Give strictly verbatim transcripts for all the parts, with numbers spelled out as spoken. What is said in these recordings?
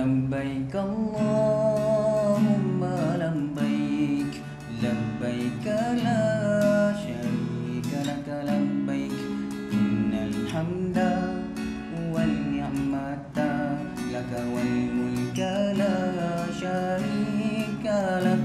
لبيك اللهم لبيك لبيك لا شريك لك لبيك إن الحمد والنعمة لك والملك لا شريك لك.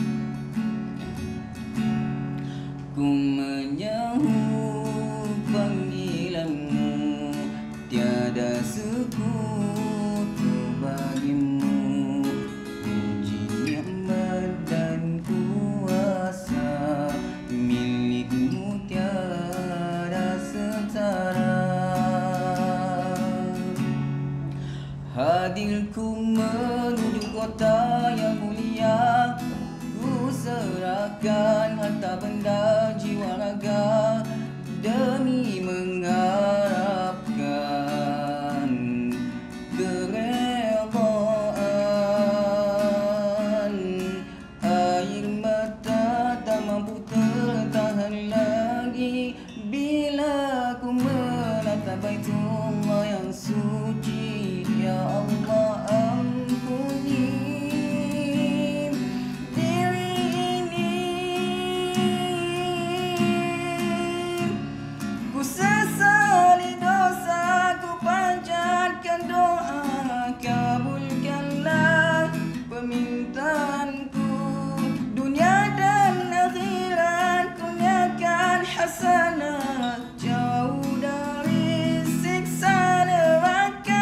Ku menyahut panggilanmu, tiada sekutu bagimu. Puji nikmat dan kuasa milikmu tiada setara. Hadirku menuju kota yang mulia, ku serahkan harta benda jiwa raga demi mengharapkan keredaan. Air mata tak mampu tertahan lagi bila ku menatap Baitullah yang suci. Ya Allah, ampuni permintaanku, dunia dan akhirat kurniakan hasanah, jauh dari siksa neraka.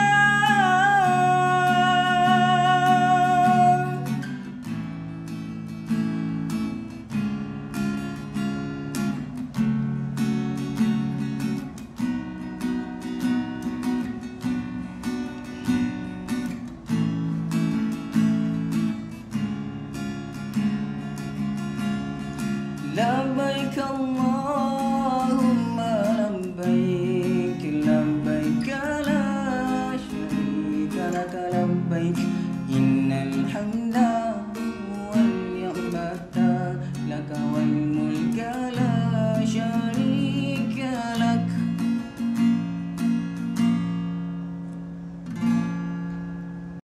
لبيك اللهم لبيك لبيك لا شريك لك لبيك إن الحمد والنعمة لك والملك